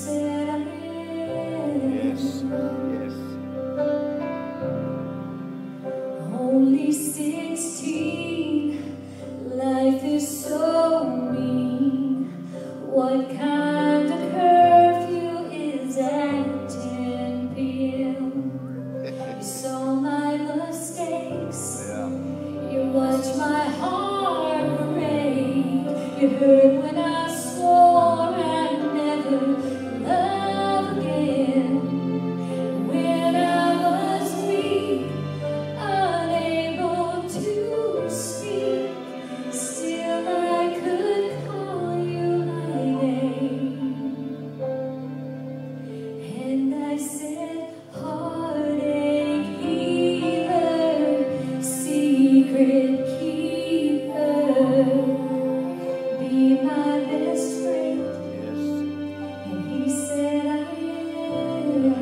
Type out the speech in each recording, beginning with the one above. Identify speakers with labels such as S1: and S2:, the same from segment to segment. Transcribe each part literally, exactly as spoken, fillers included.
S1: said I am.
S2: Yes, yes.
S1: Only sixteen, life is so mean. What kind of curfew is at ten p m? You saw my mistakes,
S2: Yeah.
S1: you watched my heart break. You heard when I swore I'd never love again. When I was weak, unable to speak, still I could call you by name. And I said, heartache healer, secret keeper, be my best friend.
S2: Yes.
S1: And he said I am.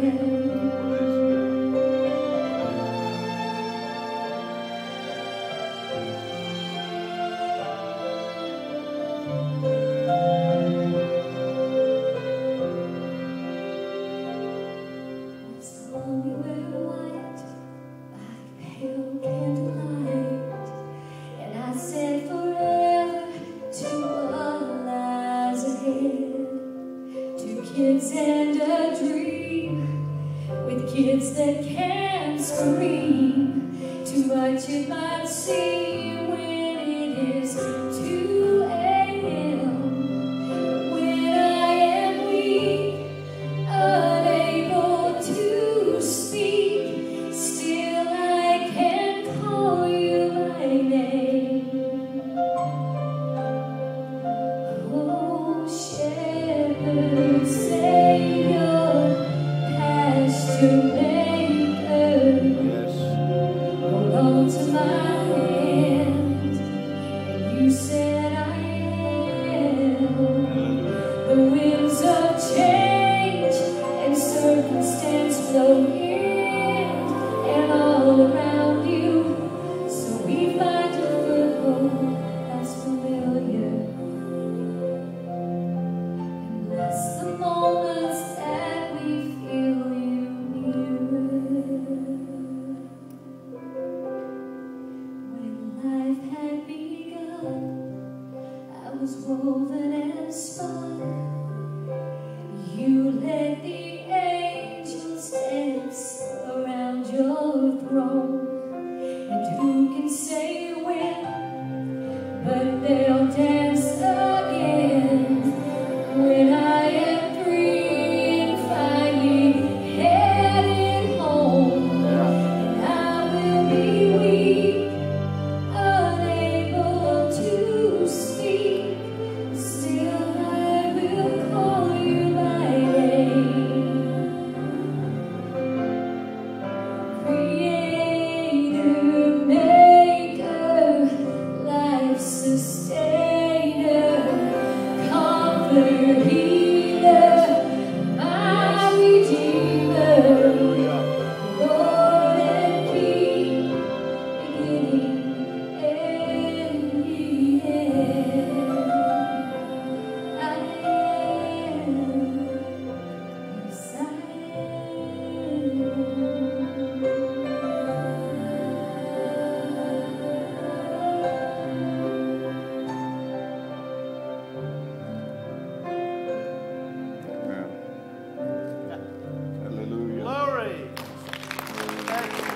S1: Saw me wear white, like pale candlelight, and I said forever to all lies ahead. Two kids and a dream, with kids that can scream. Too much it might seem when it is two a m When I am weak, unable to speak, still I can call you by name. Oh, shepherd, Savior, pasture maker,
S2: Yes.
S1: hold on to my hand, and you said I am. The winds of change and circumstance blow in and all around you, so we find a foothold that's familiar. And bless the moments that we feel you near. When life had begun, I was woven and spun. You let the angels dance around your throne. And who can say when, but they'll dance again. When I am free and finally headed home, and I will be weak, unable to speak, still I will call you by name. Creator, maker, life sustainer, comforter, healer, my redeemer, Lord and King, beginning and the end. I am, yes I am.
S2: Hallelujah.
S3: Glory. Thank you.